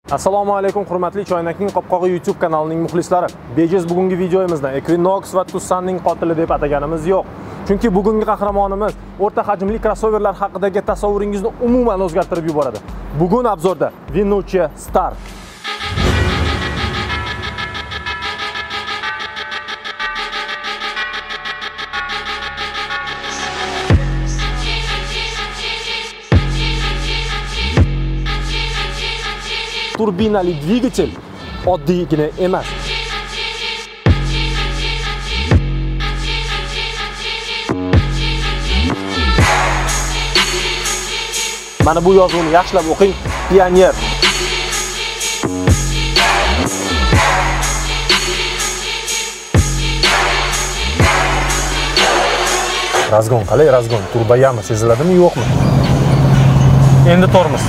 Assalomu alaykum hurmatli Choynakning qopqog'i YouTube kanalining muxlislari. Bejiz bugungi videomizda Equinox va Tucsonning qotili deb ataganimiz yo'q. Chunki bugungi qahramonimiz o'rta hajmli crossoverlar haqidagi tasavvuringizni umuman o'zgartirib yuboradi. Bugun obzorda Venucci Star. Turbinali dvigatel oddiygina emas. Mana bu yozuvni yaxshilab o'qing. Pioner. Razgon qalay, razgon. Turbayami seziladimi, yo'qmi? Endi tormoz.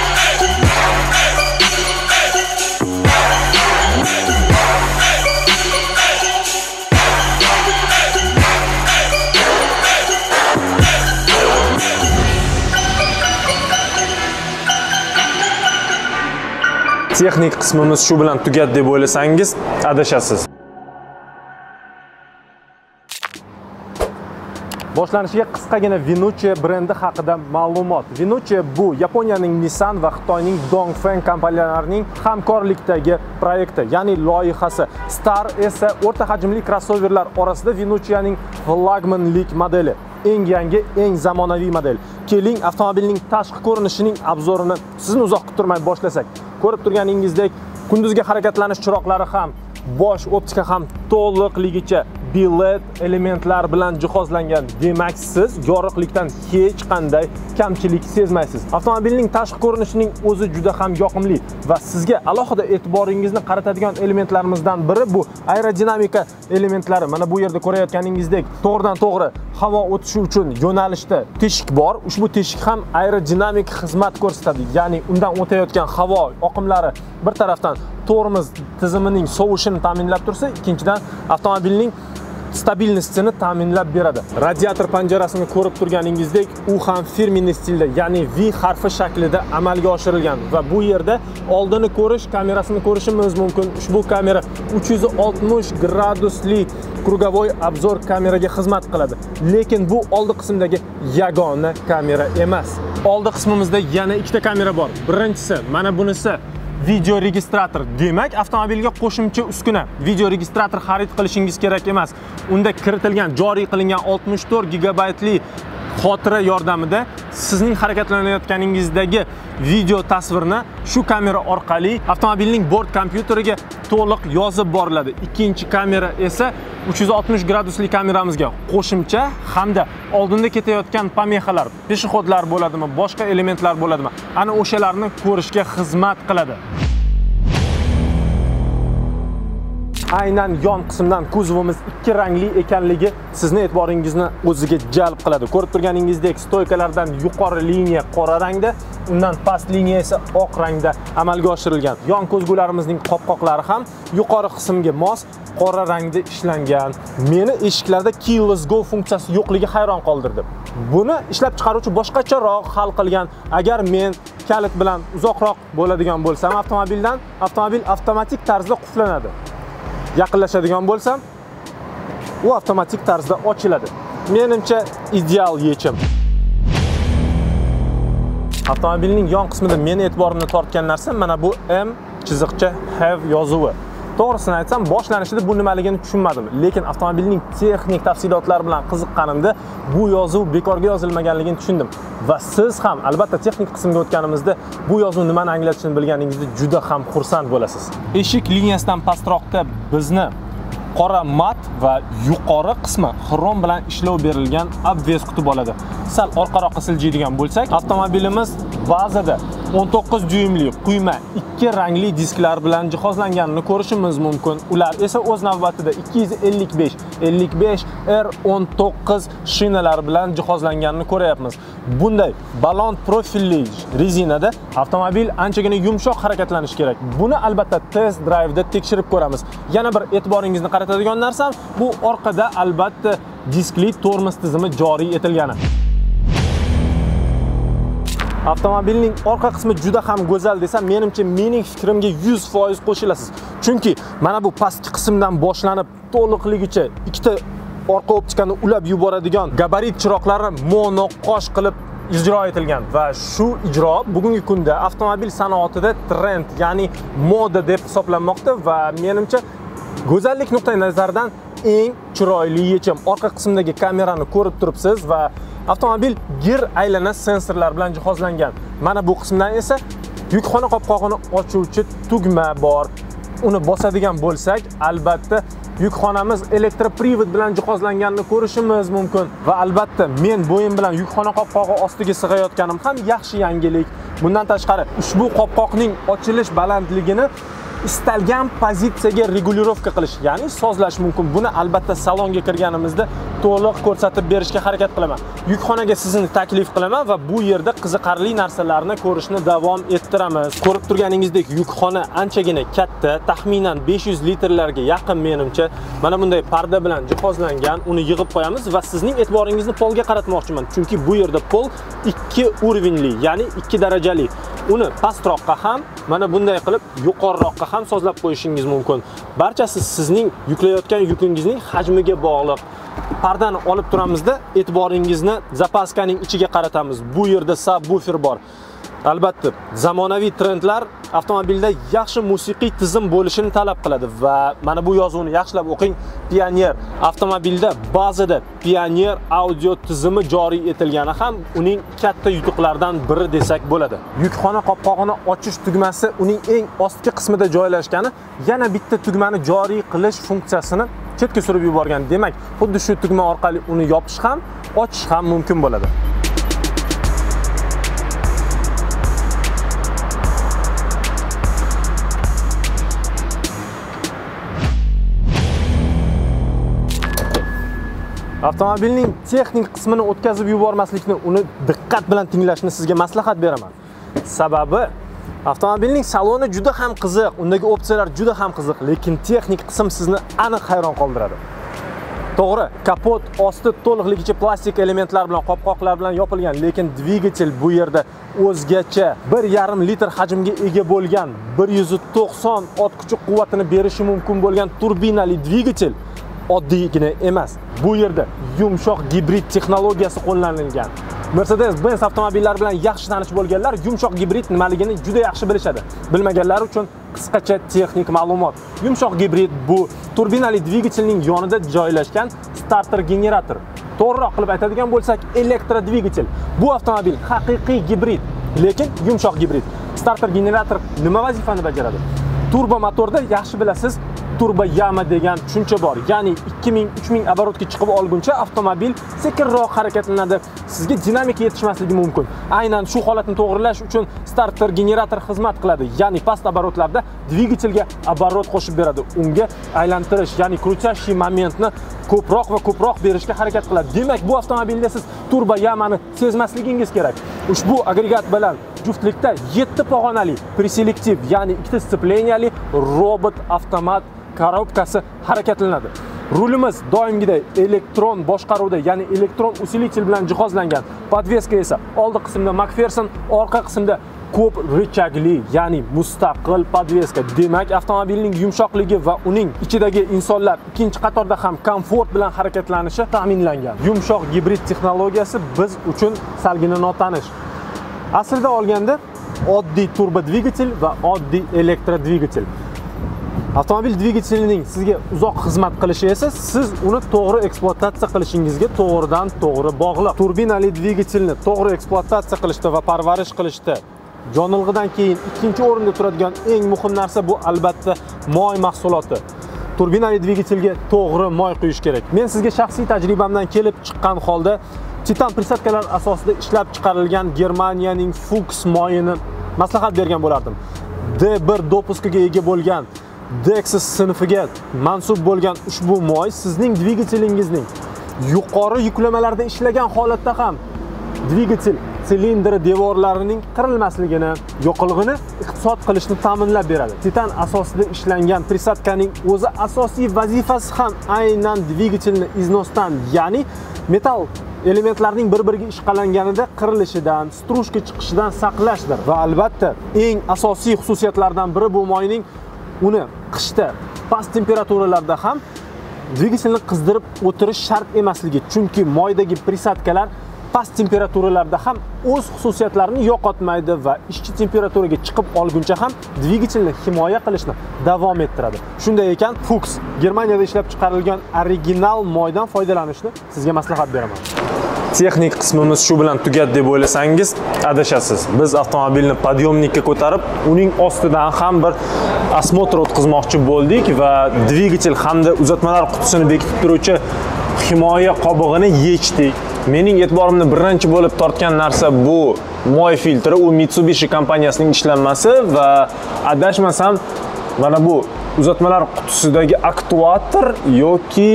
Texnik qismimiz shu bilan tugadi deb o'ylasangiz, adashasiz. Boshlanishiga qisqagina Venucci brendi haqida ma'lumot. Venucci bu Yaponiyaning Nissan va Xitoyning Dongfeng kompaniyalarining hamkorlikdagi proyekti, ya'ni loyihasi. Star esa o'rta hajmli crossoverlar orasida Venucci'ning flagmanlik modeli. Eng yangi, eng zamonaviy model. Keling, avtomobilning tashqi ko'rinishining obzorini sizni uzoq kuttirmay boshlasak. Ko'rib turganingizdek, kunduzgi harakatlanish chiroqlari ham, bosh optika ham to'liqligicha LED elementlar bilan jihozlangan. Demak, siz yorug'likdan hech qanday kamchilik sezmaysiz. Avtomobilning tashqi ko'rinishining o'zi juda ham yoqimli va sizga alohida e'tiboringizni qaratadigan elementlarimizdan biri bu aerodinamika elementlari. Mana bu yerda ko'rayotganingizdek, to'g'ridan-to'g'ri havo o'tishi uchun yo'nalishda teshik bor. Ushbu teshik ham aerodinamik xizmat ko'rsatadi. Ya'ni undan o'tayotgan havo oqimlari bir tarafdan tormoz tizimining sovishini ta'minlab tursa, ikkinchidan avtomobilning stabilnostini ta'minlab beradi. Radiator panjarasini ko'rib turganingizdek, u ham firmenniy stilda, ya'ni V harfi shaklida amalga oshirilgan va bu yerda oldini ko'rish kamerasini ko'rishimiz mumkin. Ushbu kamera 360 gradusli krugovoy obzor kameraga xizmat qiladi. Lekin bu oldi qismdagi yagona kamera emas. Oldi qismimizda yana ikkita kamera bor. Birinchisi, mana bunisi video registrator. Demak, avtomobilga qo'shimcha uskuna, video registrator xarid qilishingiz kerak emas. Unda kiritilgan, joriy qilingan 64 gigabaytli xotira yordamida sizning harakatlanayotganingizdagi video tasvirni shu kamera orqali avtomobilning bort kompyuteriga to'liq yozib boriladi. Ikkinchi kamera esa 360 gradusli kameramizga qo'shimcha hamda oldinda ketayotgan pamehalar, peshixodlar bo'ladimi, boshqa elementlar bo'ladimi, ana o'shalarni ko'rishga xizmat qiladi. Aynan yon qismdan kuzovimiz ikki rangli ekanligi sizni e'tiboringizni o'ziga jalb qiladi. Ko'rib turganingizdek, stoykalardan yuqori liniya qora rangda, undan past liniya esa oq rangda amalga oshirilgan. Yon ko'zgularimizning qopqoqlari ham yuqori qismga mos qora rangda ishlangan. Meni eshiklarda keyless go funksiyasi yo'qligi hayron qoldirdi. Buni ishlab chiqaruvchi boshqacharoq hal qilgan. Agar men kalit bilan uzoqroq bo'ladigan bo'lsam avtomobil avtomatik tarzda qulflanadi. Yaqinlashadigan bo'lsam, u avtomatik tarzda ochiladi. Menimcha ideal yechim. Avtomobilning yon qismida meni e'tiborimni tortgan narsa mana bu M_have yozuvi. To'g'risini aytsam, boshlanishida bu nimaligini tushunmadim. Lekin avtomobilning texnik tafsilotlari bilan qiziqqanimda bu yozuv bekorga yozilmaganligini tushundim. Va siz ham albatta texnik qismga o'tganimizda bu yozuv nimani anglatishini bilganingizda juda ham xursand bo'lasiz. Eshik liniyasidan pastroqda bizni qora mat va yuqori qismi xrom bilan ishlov berilgan obves kutib oladi. Sal orqaroqqa siljiydigan bo'lsak, avtomobilimiz bazada 19 dyuymli quyma ikki rangli disklar bilan jihozlanganini ko'rishimiz mumkin. Ular esa o'z navbatida 255 R19 shinalar bilan jihozlanganini ko'ryapmiz. Bunday balon profilli rezinada avtomobil anchagina yumshoq harakatlanishi kerak. Buni albatta test drive'da tekshirib ko'ramiz. Yana bir e'tiboringizni qaratadigan narsam, bu orqada albatta diskli tormoz tizimi joriy etilgani. Avtomobilning orqa qismi juda ham go'zal desam, menimcha mening fikrimga 100% qo'shilasiz. Chunki mana bu pastki qismdan boshlanib to'liqligicha ikkita orqa optikani ulab yuboradigan gabarit chiroqlari monoqosh qilib ijro etilgan va shu ijro bugungi kunda avtomobil sanoatida trend, ya'ni moda deb hisoblanmoqda va menimcha go'zallik nuqtai nazaridan eng chiroyli yechim. Orqa qismdagi kamerani ko'rib turibsiz va avtomobil gir aylana sensorlar bilan jihozlangan. Mana bu qismdan esa yukxona qopqog'ini ochuvchi tugma bor. Uni bosadigan bo'lsak, albatta yukxonamiz elektroprivod bilan jihozlanganini ko'rishimiz mumkin va albatta men bo'yim bilan yukxona qopqog'i ostiga sig'ayotganim ham yaxshi yangilik. Bundan tashqari ushbu qopqoqning ochilish balandligini istalgan pozitsiyaga regulirovka qilish, ya'ni sozlash mumkin. Buni albatta salonga kirganimizda to'liq ko'rsatib berishga harakat qilaman. Yukxonaga sizni taklif qilaman va bu yerda qiziqarli narsalarni ko'rishni davom ettiramiz. Ko'rib turganingizdek, yukxona anchagina katta, taxminan 500 litrlarga yaqin menimcha. Mana bunday parda bilan jihozlangan. Uni yig'ib qo'yamiz va sizning e'tiboringizni polga qaratmoqchiman. Chunki bu yerda pol 2 urovnli, ya'ni 2 darajali. Uni pastroqqa ham, mana bunday qilib yuqoriroqqa ham sozlab qo'yishingiz mumkin. Barchasi sizning yuklayotgan yukingizning hajmiga bog'liq. Pardani olib turamizda e'tiboringizni zapaskaning ichiga qaratamiz. Bu yerda subwoofer bor. Albatta, zamonaviy trendlar avtomobilda yaxshi musiqiy tizim bo'lishini talab qiladi va mana bu yozuvni yaxshilab o'qing. Pioneer avtomobilda bazada Pioneer audio tizimi joriy etilgani ham uning katta yutuqlaridan biri desak bo'ladi. Yukxona qopqog'ini ochish tugmasi uning eng ostki qismida joylashgani yana bitta tugmani joriy qilish funksiyasini chetga surib yuborgan. Demak, xuddi shu tugma orqali uni yopish ham, ochish ham mumkin bo'ladi. Avtomobilning texnik qismini o'tkazib yubormaslikni, uni diqqat bilan tinglashni sizga maslahat beraman. Sababi avtomobilning saloni juda ham qiziq, undagi opsiyalar juda ham qiziq, lekin texnik qism sizni aniq hayron qoldiradi. To'g'ri, kapot osti to'liqligicha plastik elementlar bilan, qopqoqlar bilan yopilgan, lekin dvigatel bu yerda o'zgacha 1,5 litr hajmga ega bo'lgan, 190 ot kuchi quvvatini berishi mumkin bo'lgan turbinali dvigatel oddiygina emas. Bu yerda yumshoq gibrid texnologiyasi qo'llanilgan. Mercedes-Benz avtomobillari bilan yaxshi tanish bo'lganlar yumshoq gibrid nimaligini juda yaxshi bilishadi. Bilmaganlar uchun qisqacha texnik ma'lumot. Yumshoq gibrid bu turbinali dvigatelning yonida joylashgan starter generator. To'g'riroq qilib aytadigan bo'lsak, elektrodvigatel. Bu avtomobil haqiqiy gibrid, lekin yumshoq gibrid. Starter generator nima vazifani bajaradi? Turbo motorda yaxshi bilasiz, turbo yama degan tushuncha bor. Ya'ni 2000-3000 оборотga chiqib olguncha avtomobil sekinroq harakatlanadi. Sizga dinamika yetishmasligi mumkin. Aynan shu holatni to'g'rilash uchun starter generator xizmat qiladi. Ya'ni past оборотlarda dvigatelga оборот qo'shib beradi. Unga aylantirish, ya'ni крутящий momentni ko'proq va ko'proq berishga harakat qiladi. Demak, bu avtomobilda siz turbo yamani sezmasligingiz kerak. Ushbu agregat bilan juftlikda 7 pog'onali preselektiv, ya'ni 2 stepleniyali robot avtomat korobkasi harakatlanadi. Rulimiz doimgidek elektron boshqaruvda, ya'ni elektron усилитель bilan jihozlangan. Podveska esa oldi qismda McPherson, orqa qismda ko'p rechagli, ya'ni mustaqil podveska. Demak, avtomobilning yumshoqligi va uning ichidagi insonlar ikkinchi qatorda ham komfort bilan harakatlanishi ta'minlangan. Yumshoq gibrid texnologiyasi biz uchun salgina notanish. Aslida olganda oddiy turbo dvigatel va oddiy elektrodvigatel. Avtomobil dvigatelining sizga uzoq xizmat qilishi esa siz uni to'g'ri ekspluatatsiya qilishingizga to'g'ridan to'g'ri bog'liq. Turbinali dvigatelni to'g'ri ekspluatatsiya qilishda va parvarish qilishda yonilg'idan keyin ikkinchi o'rinda turadigan eng muhim narsa bu albatta moy mahsuloti. Turbinali dvigatelga to'g'ri moy quyish kerak. Men sizga shaxsiy tajribamdan kelib chiqqan holda titan prisatkalar asosida ishlab chiqarilgan Germaniyaning Fuchs moyini maslahat bergan bo'lardim. D1 dopuskiga ega bo'lgan Dexus sinfiga mansub bo'lgan ushbu moy sizning dvigatelingizning yuqori yuklamalarda ishlagan holatda ham dvigatel silindri devorlarining qirilmasligini, yoqilg'ini iqtisod qilishni ta'minlab beradi. Titan asosida ishlangan prisatkaning o'zi asosiy vazifasi ham aynan dvigatelni iznosdan, ya'ni metal elementlarning bir-biriga ishqalanganida qirilishidan, strushka chiqishidan saqlashdir. Va albatta, eng asosiy xususiyatlaridan biri bu moyning uni qishda past temperaturalarda ham dvigatelni qizdirib o'tirish shart emasligi. Chunki moydagi prisatkalar past temperaturalarda ham o'z xususiyatlarini yo'qotmaydi va ishchi temperaturaga chiqib olguncha ham dvigatelni himoya qilishni davom ettiradi. Shunday ekan, Fuchs Germaniyada ishlab chiqarilgan original moydan foydalanishni sizga maslahat beraman. Texnik qismimiz shu bilan tugadi deb o'ylasangiz, adashasiz. Biz avtomobilni podyomnikka ko'tarib, uning ostidan ham bir osmotr o'tkazmoqchi bo'ldik va dvigatel hamda uzatmalar qutisini bekitib turuvchi himoya qobig'ini yechdik. Mening e'tiborimni birinchi bo'lib tortgan narsa bu moy filtri, u Mitsubishi kompaniyasining ishlanmasi va adashmasam mana bu uzatmalar qutisidagi aktuator yoki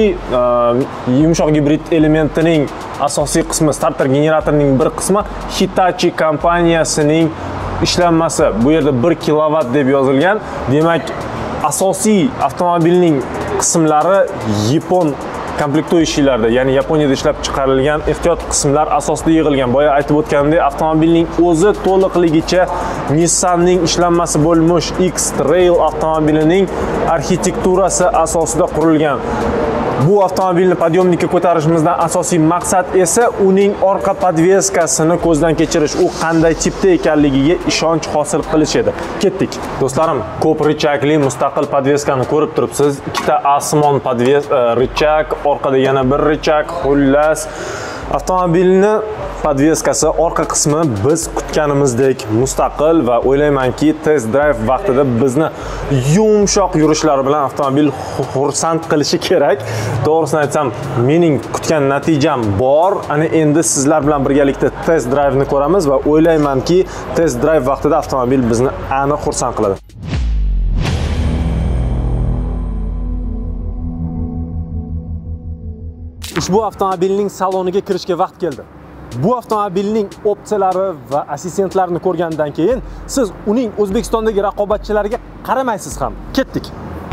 yumshoq gibrid elementining asosiy qismi, starter generatorining bir qismi Hitachi kompaniyasining ishlanmasi. Bu yerda 1 kilovat deb yozilgan. Demak, asosiy avtomobilning qismlari yapon komplektoyishlarda, ya'ni Yaponiyada ishlab chiqarilgan ehtiyot qismlar asosida yig'ilgan. Boya aytib o'tganimdek, avtomobilning o'zi to'liqligicha Nissanning ishlanmasi bo'lmuş X-Trail avtomobilining arxitekturasi asosida qurilgan. Bu avtomobilni podyomnikka ko'tarishimizdan asosiy maqsad esa uning orqa podveskasini ko'zdan kechirish, u qanday tipda ekanligiga ishonch hosil qilish edi. Ketdik. Do'stlarim, ko'p richakli mustaqil podveskani ko'rib turibsiz. Ikkita osmon richak, orqada yana bir richak, xullas avtomobilni podveskasi orqa qismi biz kutganimizdek mustaqil va o'ylaymanki test drive vaqtida bizni yumshoq yurishlari bilan avtomobil xursand qilishi kerak. To'g'risini aytsam, mening kutgan natijam bor. Ana endi sizlar bilan birgalikda test drive'ni ko'ramiz va o'ylaymanki test drive vaqtida avtomobil bizni aniq xursand qiladi. Ushbu avtomobilning saloniga kirishga vaqt keldi. Bu avtomobilning opsiyalari va assistentlarini ko'rgandan keyin siz uning O'zbekistondagi raqobatchilariga qaramaysiz ham. Ketdik.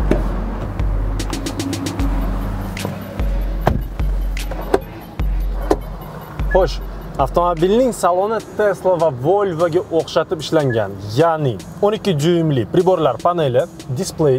Xo'sh, avtomobilning saloni Tesla va Volvo ga o'xshatib ishlangan. Ya'ni 12 dyuymli priborlar paneli, displey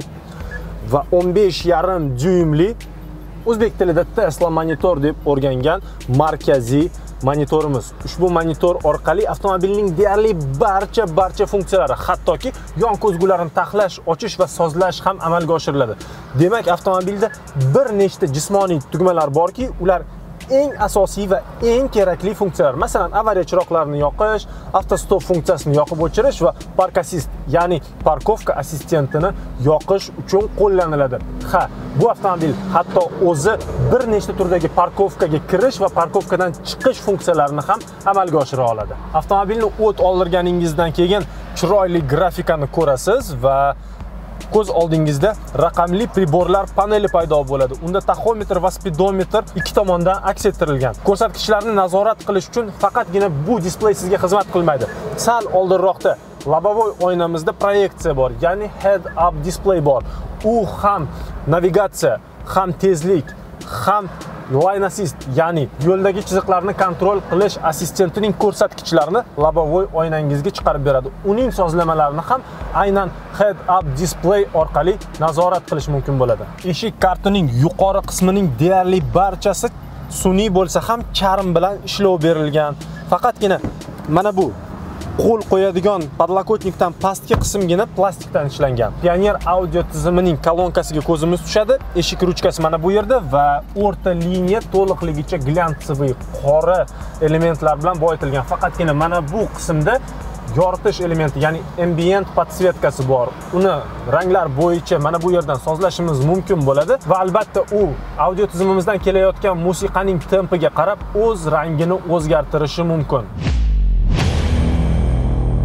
va 15,5 dyuymli o'zbek tilida Tesla monitor deb o'rgangan markaziy monitorimiz. Ushbu monitor orqali avtomobilning deyarli barcha funksiyalari, hattoki yon ko'zgularni taxlash, ochish va sozlash ham amalga oshiriladi. Demak, avtomobilda bir nechta jismoniy tugmalar borki, ular eng asosiy va eng kerakli funksiyalar. Masalan, avariya chiroqlarini yoqish, avtostop funksiyasini yoqib o'chirish va park assist, ya'ni parkovka assistentini yoqish uchun qo'llaniladi. Ha, bu avtomobil hatto o'zi bir nechta turdagi parkovkaga kirish va parkovkadan chiqish funksiyalarini ham amalga oshira oladi. Avtomobilni o't oldirganingizdan keyin chiroyli grafikani ko'rasiz va ko'z oldingizda raqamli priborlar paneli paydo bo'ladi. Unda taxometr va speedometr ikki tomondan aks ettirilgan. Ko'rsatkichlarni nazorat qilish uchun faqatgina bu displey sizga xizmat qilmaydi. Sal oldinroqda lobovoy oynamizda proyeksiya bor, ya'ni head up display bor. U ham navigatsiya, ham tezlik, ham line assist, ya'ni yo'ldagi chiziqlarni kontrol qilish assistentining ko'rsatkichlarini lobovoy oynangizga chiqarib beradi. Uning sozlamalarini ham aynan head up display orqali nazorat qilish mumkin bo'ladi. Eshik kartining yuqori qismining deyarli barchasi sun'iy bo'lsa ham charm bilan ishlov berilgan. Faqatgina mana bu qo'l qo'yadigan podlokotnikdan pastki qismgina plastikdan ishlangan. Pioneer audio tizimining kolonkasiga ko'zimiz tushadi. Eshik ruchkasi mana bu yerda va o'rta liniya to'liqligicha glyansiy qora elementlar bilan boyitilgan. Faqatgina mana bu qismda yoritish elementi, ya'ni ambient podsvetkasi bor. Uni ranglar bo'yicha mana bu yerdan sozlashimiz mumkin bo'ladi va albatta u audio tizimimizdan kelayotgan musiqaning tempiga qarab o'z rangini o'zgartirishi mumkin.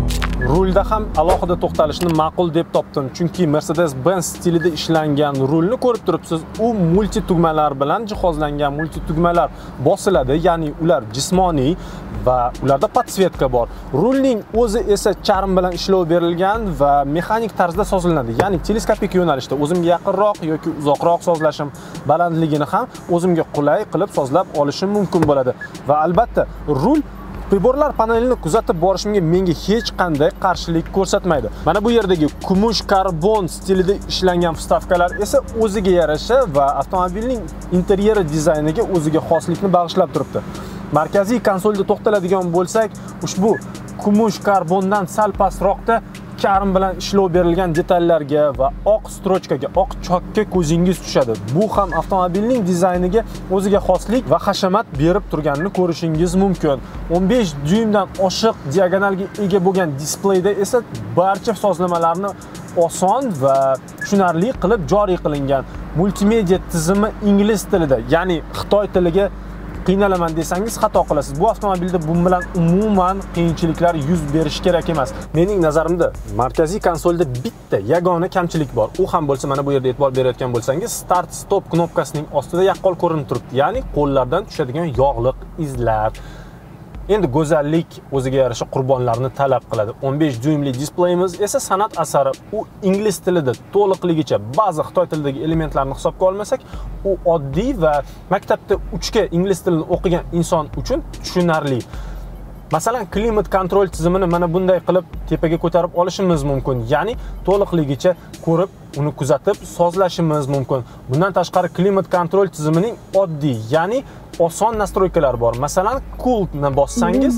Rulda ham alohida to'xtalishni ma'qul deb topdim, chunki Mercedes-Benz stilida ishlangan rulni ko'rib turibsiz, u multi tugmalar bilan jihozlangan, multi tugmalar bosiladi, ya'ni ular jismoniy va ularda podsvetka bor. Rulning o'zi esa charm bilan ishlov berilgan va mexanik tarzda sozlanadi, ya'ni teleskopik yo'nalishda o'zimga yaqinroq yoki uzoqroq sozlashim, balandligini ham o'zimga qulay qilib sozlab olishim mumkin bo'ladi. Va albatta, rul priborlar panelini kuzatib borishimga menga hech qanday qarshilik ko'rsatmaydi. Mana bu yerdagi kumush karbon stilida ishlangan vstavkalar esa o'ziga yarasha va avtomobilning interyeri dizayniga o'ziga xoslikni bag'ishlab turibdi. Markaziy konsolda to'xtaladigan bo'lsak, ushbu kumush karbondan sal pastroqda charm bilan ishlov berilgan detallarga va oq strochkaga, oq chokka ko'zingiz tushadi. Bu ham avtomobilning dizayniga o'ziga xoslik va hashamat berib turganini ko'rishingiz mumkin. 15 dyuymdan oshiq diagonalga ega bo'lgan displeyda esa barcha sozlamalarni oson va tushunarli qilib joriy qilingan. Multimedia tizimi ingliz tilida, ya'ni Xitoy tiliga qiynalaman desangiz xato qilasiz. Bu avtomobilda bu bilan umuman qiyinchiliklar yuz berishi kerak emas. Mening nazarimda markaziy konsolda bitta yagona kamchilik bor. U ham bo'lsa mana bu yerda e'tibor berayotgan bo'lsangiz, start stop knopkasining ostida yaqqol ko'rinib turibdi. Ya'ni qo'llardan tushadigan yog'liq izlar. Endi go'zallik o'ziga yarasha qurbonlarni talab qiladi. 15 dyuymli displeyimiz esa san'at asari. U ingliz tilida to'liqligicha, ba'zi Xitoy tilidagi elementlarni hisobga olmasak, u oddiy va maktabda 3 ga ingliz tilini o'qigan inson uchun tushunarli. Masalan, klimat kontrol tizimini mana bunday qilib tepaga ko'tarib olishimiz mumkin. Ya'ni to'liqligicha ko'rib, uni kuzatib, sozlashimiz mumkin. Bundan tashqari klimat kontrol tizimining oddiy, ya'ni oson nastroykalar bor. Masalan, cool'ni bossangiz,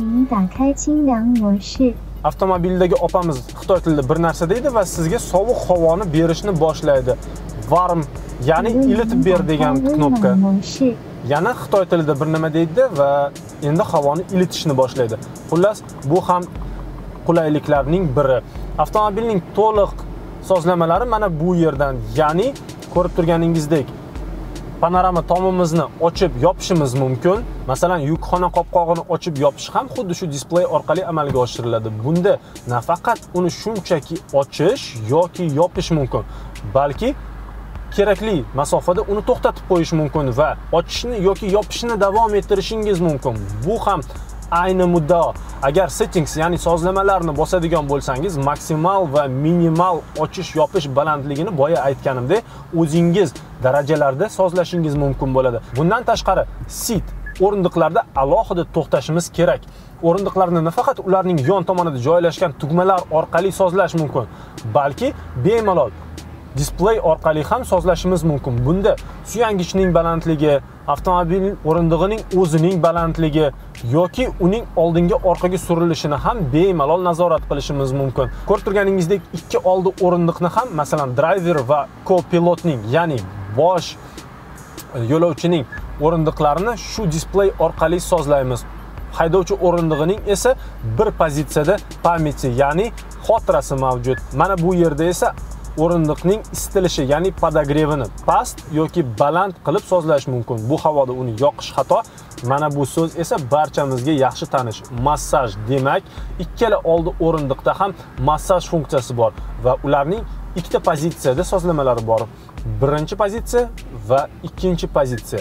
avtomobildagi opamiz Xitoy tilida bir narsa deydi va sizga sovuq havoni berishni boshlaydi. Warm, ya'ni ilitib ber degan knopka. Yana Xitoy tilida bir nima deydi va endi havoni ilitishni boshlaydi. Xullas, bu ham qulayliklarning biri. Avtomobilning to'liq sozlamalari mana bu yerdan, ya'ni ko'rib turganingizdek panorama tomimizni ochib yopishimiz mumkin. Masalan, yukxona qopqog'ini ochib yopish ham xuddi shu displey orqali amalga oshiriladi. Bunda nafaqat uni shunchaki ochish yoki yopish mumkin, balki kerakli masofada uni to'xtatib qo'yish mumkin va ochishni yoki yopishni davom ettirishingiz mumkin. Bu ham ayni muddao. Agar settings, ya'ni sozlamalarni bosadigan bo'lsangiz, maksimal va minimal ochish yopish balandligini boya aytganimdek, o'zingiz darajalarda sozlashingiz mumkin bo'ladi. Bundan tashqari, seat o'rindiqlarda alohida to'xtashimiz kerak. O'rindiqlarni nafaqat ularning yon tomonida joylashgan tugmalar orqali sozlash mumkin, balki bemalol displey orqali ham sozlashimiz mumkin. Bunda suyangichning balandligi, avtomobil o'rindig'ining o'zining balandligi yoki uning oldinga orqaga surilishini ham bemalol nazorat qilishimiz mumkin. Ko'rib turganingizdek, ikki oldi o'rindiqni ham, masalan, driver va co-pilotning, ya'ni bosh yo'lovchining o'rindiqlarini shu displey orqali sozlaymiz. Haydovchi o'rindig'ining esa bir pozitsiyada pamyati, ya'ni xotirasi mavjud. Mana bu yerda esa o'rindiqning isitilishi, ya'ni podogrevini past yoki baland qilib sozlash mumkin. Bu havoda uni yoqish xato. Mana bu so'z esa barchamizga yaxshi tanish. Massaj demak, ikkala oldi o'rindiqda ham massaj funksiyasi bor va ularning ikkita pozitsiyada sozlamalari bor. Birinchi pozitsiya va ikkinchi pozitsiya.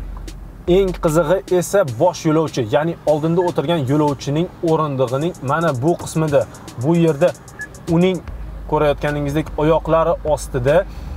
Eng qizig'i esa bosh yo'lovchi, ya'ni oldinda o'tirgan yo'lovchining o'rindig'ining mana bu qismida. Bu yerda uning ko'rayotganingizdek oyoqlari ostida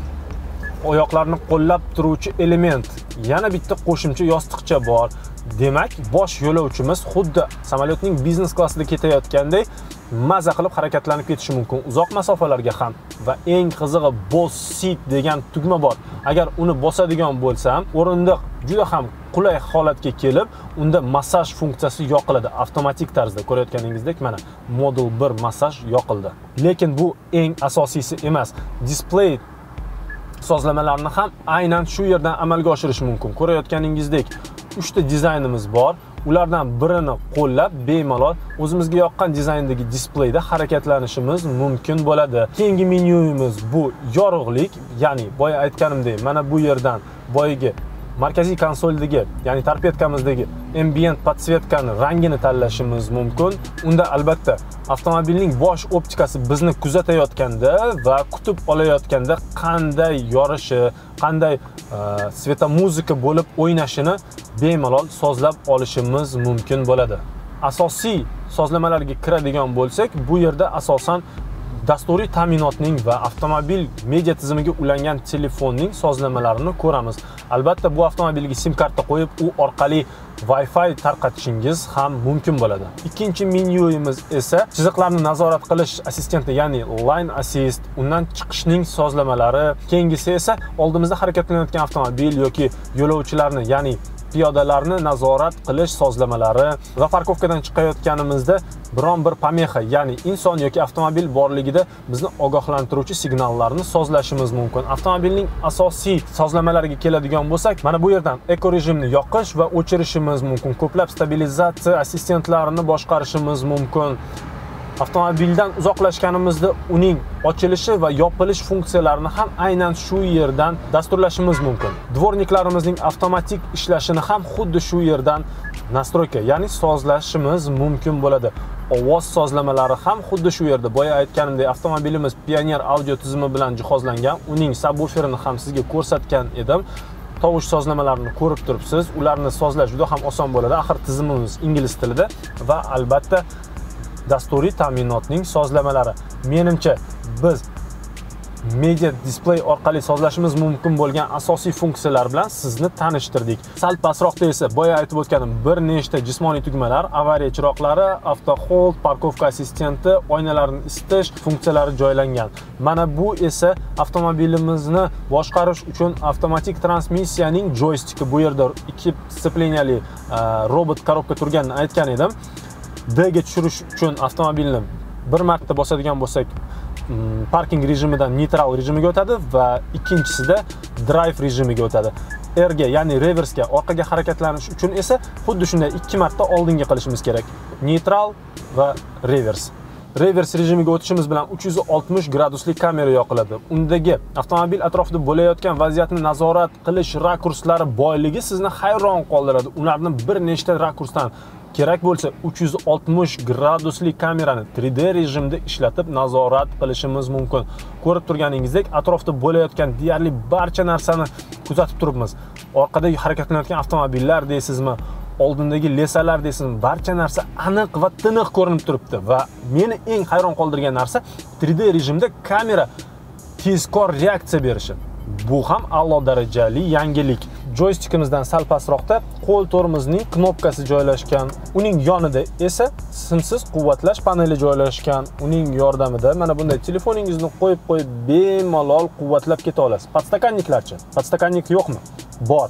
oyoqlarni qo'llab turuvchi element, yana bitta qo'shimcha yostiqcha bor. Demak, bosh yo'lovchimiz xuddi samolyotning biznes klassida ketayotgandek maza qilib harakatlanib ketishi mumkin, uzoq masofalarga ham. Va eng qizig'i, boss seat degan tugma bor. Agar uni bosadigan bo'lsam, o'rindiq juda ham qulay holatga kelib, unda massaj funksiyasi yoqiladi avtomatik tarzda. Ko'rayotganingizdek, mana modul 1 massaj yoqildi. Lekin bu eng asosiysi emas. Display sozlamalarni ham aynan shu yerdan amalga oshirish mumkin. Ko'rayotganingizdek, 3 ta dizaynimiz bor. Ulardan birini qo'llab bemalol o'zimizga yoqqan dizayndagi displeyda harakatlanishimiz mumkin bo'ladi. Keyingi menyuyimiz bu yorug'lik, ya'ni boya aytganimdek, mana bu yerdan boyagi markaziy konsoldagi, ya'ni torpedkamizdagi ambient podsvetkani rangini tanlashimiz mumkin. Unda albatta avtomobilning bosh optikasi bizni kuzatayotganda va kutib olayotganda qanday yorishi, qanday svetomuzika bo'lib o'ynashini bemalol sozlab olishimiz mumkin bo'ladi. Asosiy sozlamalarga kiradigan bo'lsak, bu yerda asosan dasturiy ta'minotning va avtomobil media tizimiga ulangan telefonning sozlamalarini ko'ramiz. Albatta, bu avtomobilga SIM karta qo'yib, u orqali Wi-Fi tarqatishingiz ham mumkin bo'ladi. Ikkinchi menyuimiz esa chiziqlarni nazorat qilish assistenti, ya'ni Line Assist, undan chiqishning sozlamalari. Keyingisi esa oldimizda harakatlanayotgan avtomobil yoki yo'lovchilarni, ya'ni piyodalarni nazorat qilish sozlamalari va parkovkadan chiqayotganimizda biron bir pamexa, ya'ni inson yoki avtomobil borligida bizni ogohlantiruvchi signallarni sozlashimiz mumkin. Avtomobilning asosiy sozlamalariga keladigan bo'lsak, mana bu yerdan eko rejimni yoqish va o'chirishimiz mumkin. Ko'plab stabilizatsiya assistentlarini boshqarishimiz mumkin. Avtomobildan uzoqlashganimizda uning ochilishi va yopilish funksiyalarini ham aynan shu yerdan dasturlashimiz mumkin. Dvorniklarimizning avtomatik ishlashini ham xuddi shu yerdan nastroyka, ya'ni sozlashimiz mumkin bo'ladi. Ovoz sozlamalari ham xuddi shu yerda. Boya aytganimdek, avtomobilimiz Pioneer audio tizimi bilan jihozlangan. Uning subwooferini ham sizga ko'rsatgan edim. Tovush sozlamalarini ko'rib turibsiz. Ularni sozlash juda ham oson bo'ladi. Axir tizimimiz ingliz tilida va albatta dasturiy ta'minotning sozlamalari. Menimcha biz media display orqali sozlashimiz mumkin bo'lgan asosiy funksiyalar bilan sizni tanishtirdik. Sal pastroqda esa boya aytib o'tganim bir nechta jismoniy tugmalar, avariya chiroqlari, auto hold, parkovka assistenti, oynalarni isitish funksiyalari joylangan. Mana bu esa avtomobilimizni boshqarish uchun avtomatik transmissiyaning joysticki. Bu yerda ikki disiplinali robot korobka turganini aytgan edim. D ga tushirish uchun avtomobilni bir marta bosadigan bo'lsak, parking rejimidan neytral rejimiga o'tadi va ikkinchisida drive rejimiga o'tadi. R ga, ya'ni reversga, orqaga harakatlanish uchun esa xuddi shunday ikki marta oldinga qilishimiz kerak. Neytral va revers. Revers rejimiga o'tishimiz bilan 360 gradusli kamera yoqiladi. Undagi avtomobil atrofida bo'layotgan vaziyatni nazorat qilish rakurslari boyligi sizni hayron qoldiradi. Ularni bir nechta rakursdan kerak bo'lsa 360 gradusli kamerani 3D rejimda ishlatib nazorat qilishimiz mumkin. Ko'rib turganingizdek, atrofda bo'layotgan deyarli barcha narsani kuzatib turibmiz. Orqada harakatlanayotgan avtomobillar deysizmi, oldindagi lesalar deysizmi, barcha narsa aniq va tiniq ko'rinib turibdi va meni eng hayron qoldirgan narsa 3D rejimda kamera tezkor reaksiya berishi. Bu ham a'lo darajali yangilik. Joystikimizdan sal pastroqda qo'l to'rimizning knopkasi joylashgan. Uning yonida esa simsiz quvvatlash paneli joylashgan. Uning yordamida mana bunday telefoningizni qo'yib bemalol quvvatlab keta olasiz. Podstakanniklarchi? Podstakannik yo'qmi? Bor.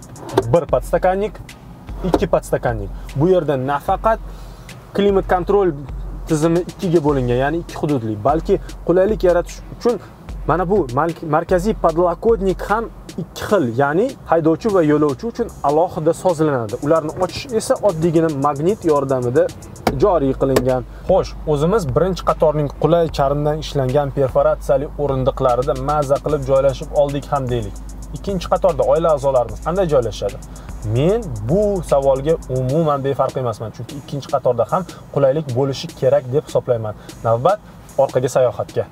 Bir podstakannik, ikki podstakannik. Bu yerda nafaqat klimat kontrol tizimi ikkiga bo'lingan, ya'ni ikki hududli, balki qulaylik yaratish uchun mana bu markaziy podlokotnik ham ikki xil, ya'ni haydovchi va yo'lovchi uchun alohida sozlanadi. Ularni ochish esa oddiygina magnit yordamida joriy qilingan. Xo'sh, o'zimiz birinchi qatorning qulay charmdan ishlangan perforatsiyali o'rindiqlarida maza qilib joylashib oldik ham deylik. Ikkinchi qatorda oila a'zolarimiz qanday joylashadi? Men bu savolga umuman befarq emasman, chunki ikkinchi qatorda ham qulaylik bo'lishi kerak deb hisoblayman. Navbat orqaga sayohatga.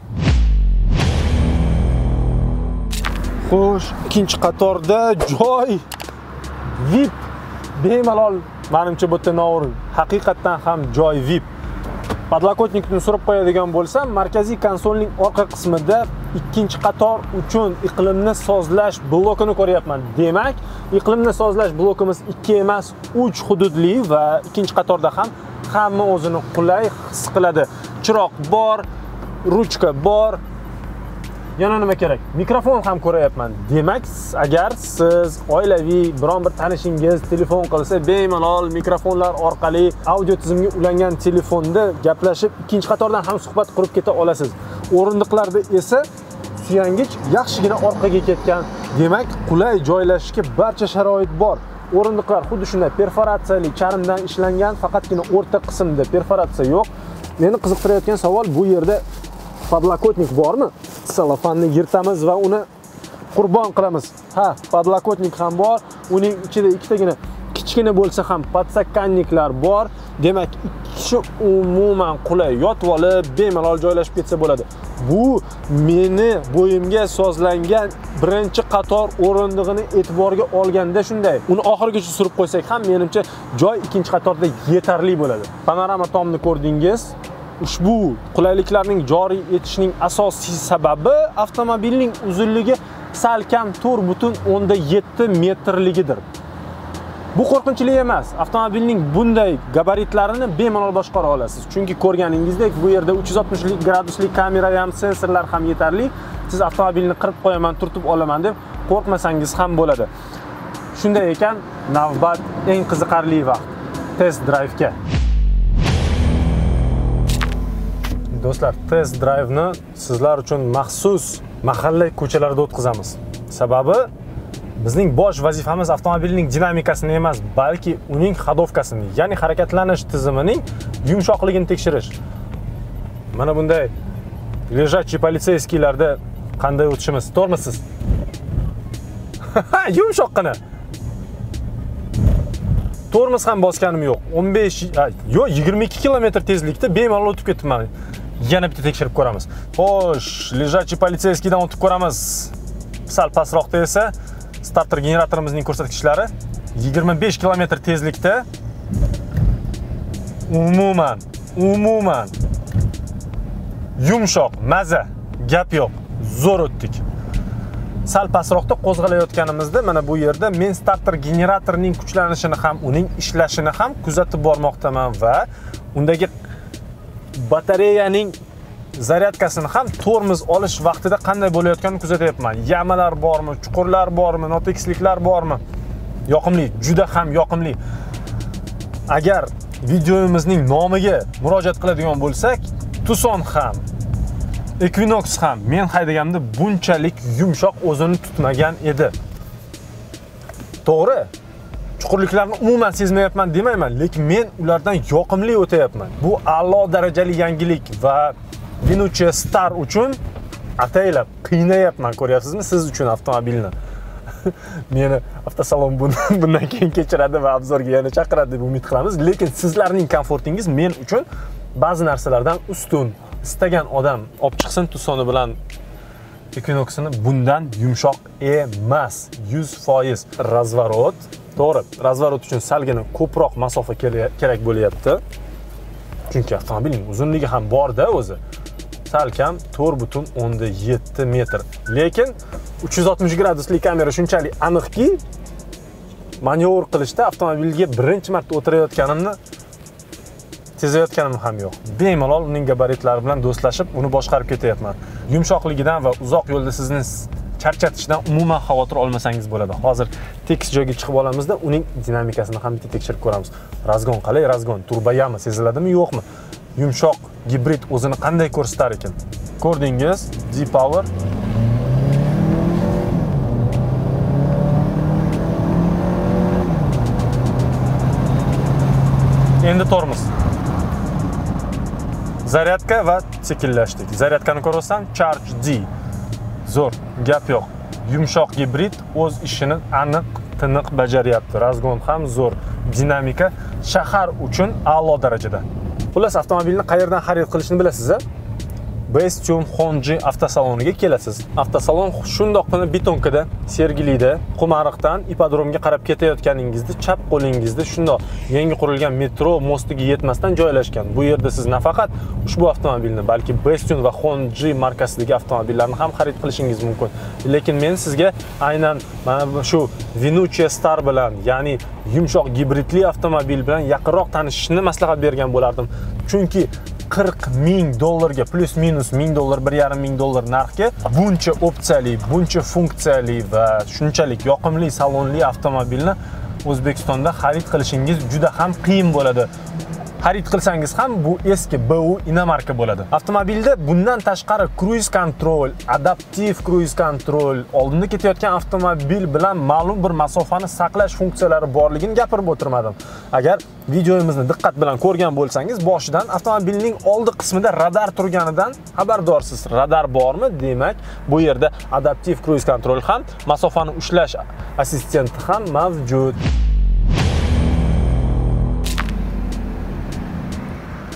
Xo'sh, ikkinchi qatorda joy VIP bemalol, menimcha bu yerda noo'rin. Haqiqatan ham joy VIP. Podlokotnikni surib qo'yadigan bo'lsam, markaziy konsolning orqa qismida ikkinchi qator uchun iqlimni sozlash blokini ko'ryapman. Demak, iqlimni sozlash blokimiz 2 emas, 3 hududli va ikkinchi qatorda ham hamma o'zini qulay his qiladi. Chiroq bor, ruchka bor. Yana nima kerak? Mikrofon ham ko'rayapman. Demak, agar siz oilaviy biron bir tanishingiz telefon qilsa, bemalol mikrofonlar orqali audio tizimiga ulangan telefonda gaplashib, ikkinchi qatordan ham suhbat qurib keta olasiz. O'rindiqlarda esa suyangich yaxshigina orqaga ketgan. Demak, qulay joylashishga barcha sharoit bor. O'rindiqlar xuddi shunday perforatsiyali charmdan ishlangan, faqatgina o'rta qismda perforatsiya yo'q. Meni qiziqtirayotgan savol, bu yerda podlokotnik bormi? Sellofanni yirtamiz va uni qurbon qilamiz. Ha, podlokotnik ham bor. Uning ichida ikkitagina kichkina bo'lsa ham podstakanniklar bor. Demak, ikki kirishi umuman qulay. Yotib olib, bemalol joylashib ketsa bo'ladi. Bu meni bo'yimga sozlangan birinchi qator o'rindig'ini e'tiborga olganda shunday. Uni oxirigacha surib qo'ysak ham menimcha joy ikkinchi qatorda yetarli bo'ladi. Panorama tomni ko'rdingiz. Ushbu qulayliklarning joriy etishining asosiy sababi avtomobilning uzunligi salkam 4,7 metrligidir. Bu qo'rqinchli emas. Avtomobilning bunday gabaritlarini bemalol boshqara olasiz. Chunki ko'rganingizdek, bu yerda 360 graduslik kamera ham, sensorlar ham yetarli. Siz avtomobilni qirib qo'yaman, turtib olaman deb qo'rqmasangiz ham bo'ladi. Shunday ekan, navbat eng qiziqarli vaqt test drayvga. Do'stlar, test drayvni sizlar uchun maxsus mahalla ko'chalarda o'tkazamiz. Sababi bizning bosh vazifamiz avtomobilning dinamikasini emas, balki uning xadovkasini, ya'ni harakatlanish tizimining yumshoqligini tekshirish. Mana bunday lejachi politseyskilarda qanday o'tishimiz to'g'risiz? Yumshoqqina. Tormoz ham bosganim yo'q. 22 km tezlikda bemalol o'tib ketibman. Yana bitta tekshirib ko'ramiz. Xo'sh, lejachi politseyskidan o'tib ko'ramiz. Sal pastroqda esa starter generatorimizning ko'rsatkichlari 25 km tezlikda umuman yumshoq, maza, gap yo'q, zo'r o'tdik. Sal pastroqda qo'zg'alayotganimizda mana bu yerda men starter generatorining kuchlanishini ham, uning ishlashini ham kuzatib bormoqdaman va undagi batareyaning zaryadkasini ham tormoz olish vaqtida qanday bo'layotganini kuzatyapman. Yamalar bormi, chuqurlar bormi, notekisliklar bormi? Yoqimli, juda ham yoqimli. Agar videomizning nomiga murojaat qiladigan bo'lsak, Tucson ham, Equinox ham men haydaganimda bunchalik yumshoq o'zini tutmagan edi. To'g'ri, chuqurliklarni umuman sezmayapman demayman, lekin men ulardan yoqimli o'tayapman. Bu a'lo darajali yangilik va Venuche Star uchun ataylab qiynayapman, ko'ryapsizmi? Siz uchun avtomobilni. Meni avtosalon bundan keyin kechiradi va obzorga yana chaqiradi deb umid qilamiz, lekin sizlarning komfortingiz men uchun ba'zi narsalardan ustun. Istagan odam olib chiqsin Tucson'i bilan Equinox'ini, bundan yumshoq emas. 100% razvorot. To'g'ri, razvorot uchun salgina ko'proq masofa kerak bo'lyapti. Chunki avtomobilning uzunligi ham bor-da o'zi. Salkam 4,7 metr. Lekin 360 gradusli kamera shunchalik aniqki, manyovr qilishda avtomobilga birinchi marta o'tirayotganimni sezayotganim ham yo'q. Bemalol uning gabaritlari bilan do'stlashib, uni boshqarib ketyapman. Yumshoqligidan va uzoq yo'lda sizni charchatishidan umuman xavotir olmasangiz bo'ladi. Hozir tekis joyga chiqib olamizda, uning dinamikasini ham bitta tekshirib ko'ramiz. Razgon qalay? Razgon turboyami seziladimi, yo'qmi? Yumshoq gibrid o'zini qanday ko'rsatar ekan? Ko'rdingiz? D-Power. Endi tormoz. Zaryadka va sekinlashdik. Zaryadkani ko'rsan, Charge D. Zo'r, gap yo'q. Yumshoq gibrid o'z ishini aniq, tiniq bajaryapti. Razgon ham zo'r. Dinamika shahar uchun a'lo darajada. Xullas, avtomobilni qayerdan xarid qilishni bilasiz-a? Bestune Honji avtosaloniga kelasiz. Avtosalon shundoqqina betonkada, Sergelida, Qumariqdan ipodromga qarab ketayotganingizda chap qo'lingizda shundoq yangi qurilgan metro mostiga yetmasdan joylashgan. Bu yerda siz nafaqat ushbu avtomobilni, balki Bestune va Honji markasidagi avtomobillarni ham xarid qilishingiz mumkin. Lekin men sizga aynan mana shu Venuche Star bilan, ya'ni yumshoq gibridli avtomobil bilan yaqinroq tanishishni maslahat bergan bo'lardim. Chunki $40,000 plus minus $1,000, $1,500 narxga buncha opsiyali, buncha funksiyali va shunchalik yoqimli salonli avtomobilni O'zbekistonda xarid qilishingiz juda ham qiyin bo'ladi. Xarid qilsangiz ham bu eski BU inomarka bo'ladi. Avtomobilda bundan tashqari cruise control, adaptiv cruise control, oldinda ketayotgan avtomobil bilan ma'lum bir masofani saqlash funksiyalari borligini gapirib o'tirmadim. Agar videomizni diqqat bilan ko'rgan bo'lsangiz, boshidan avtomobilning oldi qismida radar turganidan xabardorsiz. Radar bormi? Demak, bu yerda adaptiv cruise control ham, masofani ushlash assistenti ham mavjud.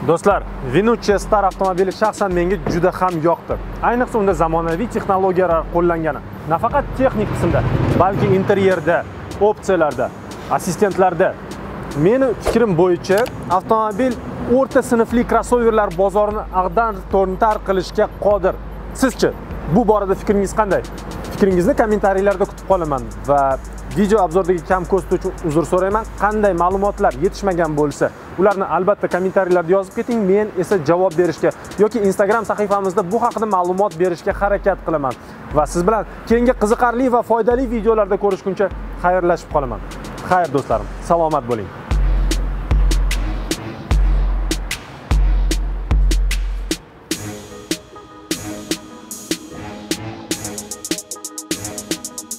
Do'stlar, Venucci Star avtomobili shaxsan menga juda ham yoqdi. Ayniqsa unda zamonaviy texnologiyalar qo'llangani. Nafaqat texnik qismda, balki interyerda, opsiyalarda, assistentlarda. Meni fikrim bo'yicha avtomobil o'rta sinfli crossoverlar bozorini ag'dar-to'ntar qilishga qodir. Sizchi, bu borada fikringiz qanday? Fikringizni kommentariylarda kutib qolaman va video obzordagi kam ko'zli uchun uzr so'rayman. Qanday ma'lumotlar yetishmagan bo'lsa, ularni albatta kommentariylarda yozib keting. Men esa javob berishga yoki Instagram sahifamizda bu haqida ma'lumot berishga harakat qilaman. Va siz bilan keyingi qiziqarli va foydali videolarda ko'rishguncha xayrlashib qolaman. Xayr do'stlarim, salomat bo'ling.